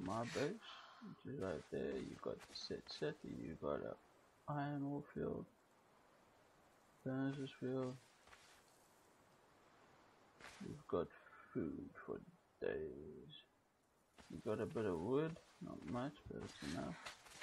my base, which is right there. You got the city, you got a iron ore field, furnaces field, you've got food for days. You got a bit of wood, not much, but it's enough.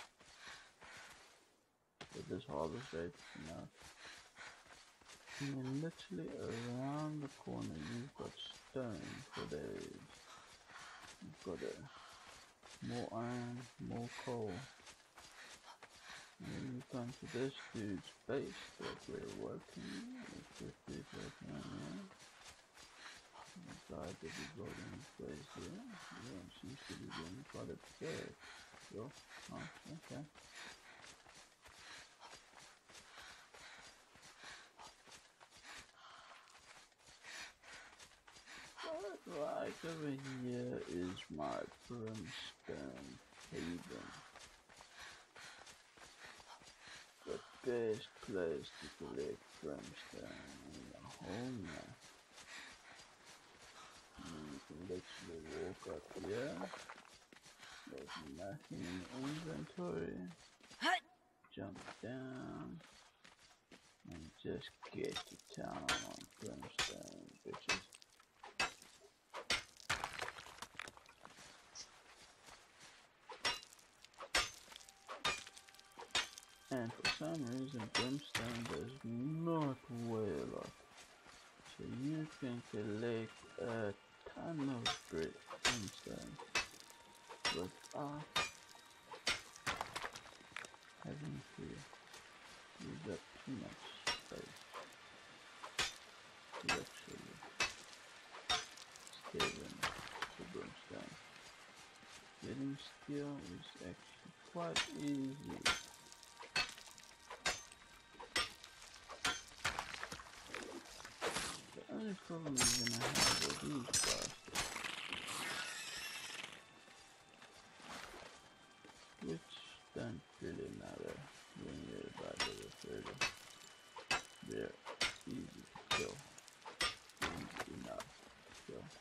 With this harvest rate, it's enough. And then literally around the corner, you've got stone for days. You've got more iron, more coal. And then you come to this dude's base that we're working on. This dude's working on here. The guy that is building his base here. Yeah, seems to be doing quite a bit. So, oh, okay. Right over here is my brimstone haven. The best place to collect brimstone in the whole map. You can literally walk up here. There's nothing in the inventory. Jump down and just get to town on brimstone, bitches. And for some reason brimstone does not weigh a lot. So you can collect a ton of brimstone without having to use up too much space. Literally stealing the brimstone. Getting steel is actually quite easy. The only problem you're gonna have with these bastards, which don't really matter when you're about level 30. They're easy to kill. Easy enough to kill.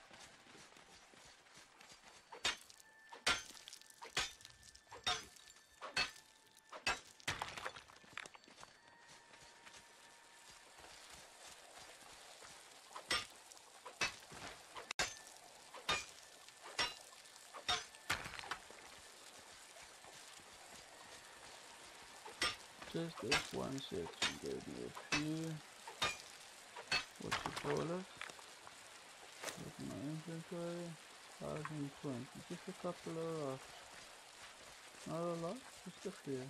Just this one section gave me a few, what you call it, with my inventory, 1020, just a couple of rocks, not a lot, just a few.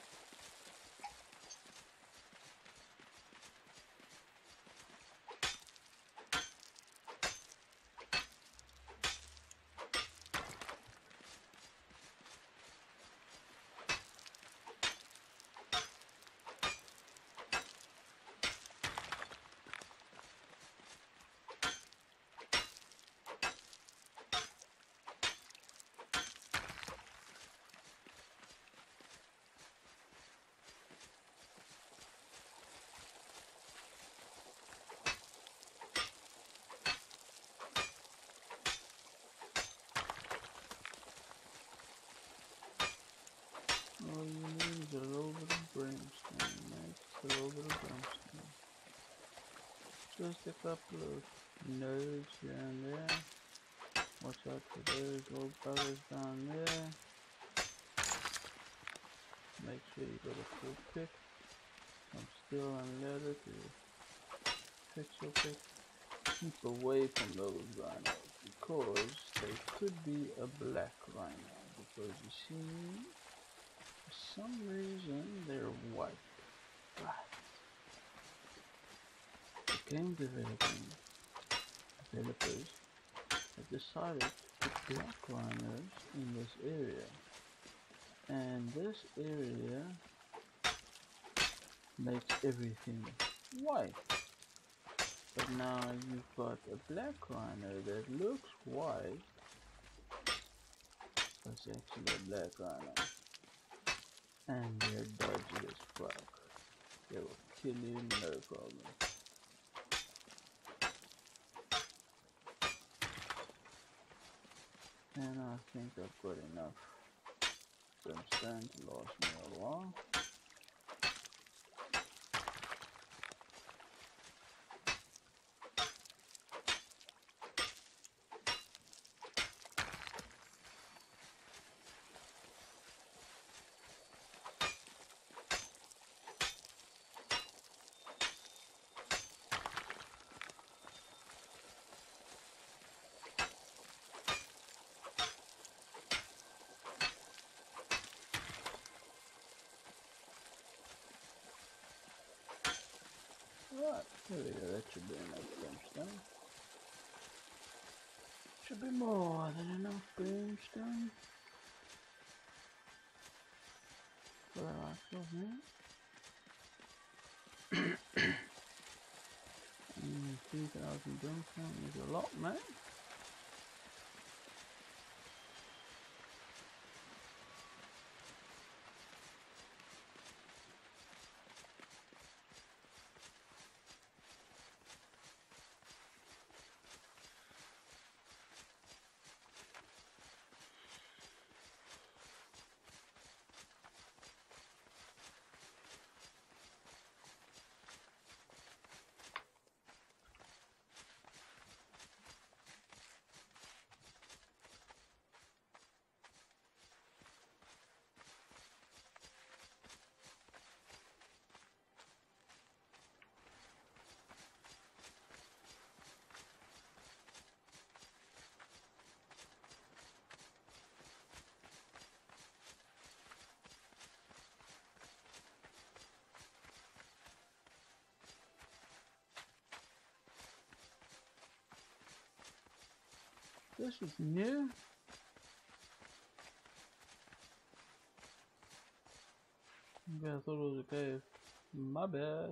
All you need is a little bit of brimstone, mate. Just a little bit of brimstone. Just a couple of nodes here and there. Watch out for those old buggers down there. Make sure you got a full pick. Some steel and leather to fix your pick. Keep away from those rhinos because they could be a black rhino. Because you see, for some reason they're white. Right. The game developers have decided to put black rhinos in this area. And this area makes everything white. But now you've got a black rhino that looks white, but it's actually a black rhino. And they're dodgy as fuck. They will kill you, no problem. And I think I've got enough brimstone to last me a while. Right, there we go, that should be enough brimstone. Should be more than enough brimstone. For the last of me. 3,000 brimstone is a lot, man. This is new. Okay, I thought it was a cave. My bad.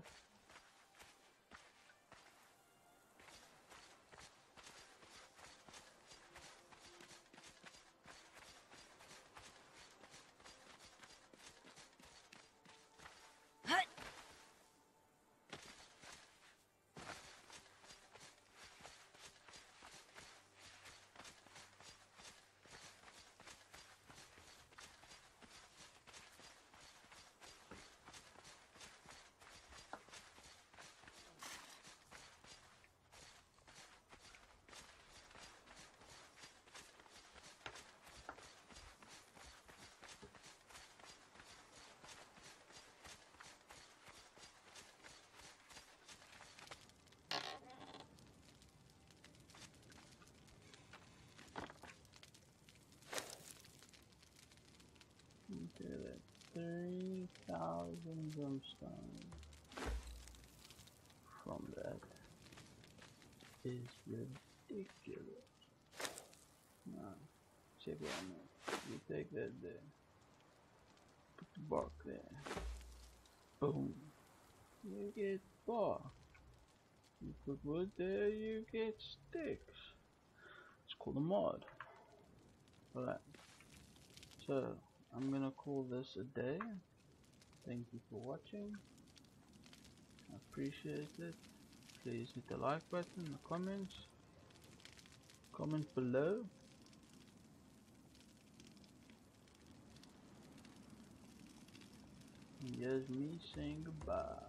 Okay, that's 3,000 brimstone. From that is ridiculous. Now, check it out now. You take that there, put the bark there, boom, you get bark. You put wood there, you get sticks. It's called a mod. Alright, so I'm gonna call this a day. Thank you for watching. I appreciate it. Please hit the like button, the comments, comment below. And here's me saying goodbye.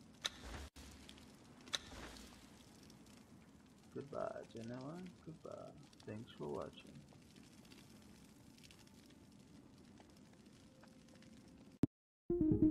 Goodbye, gentlemen. Goodbye. Thanks for watching.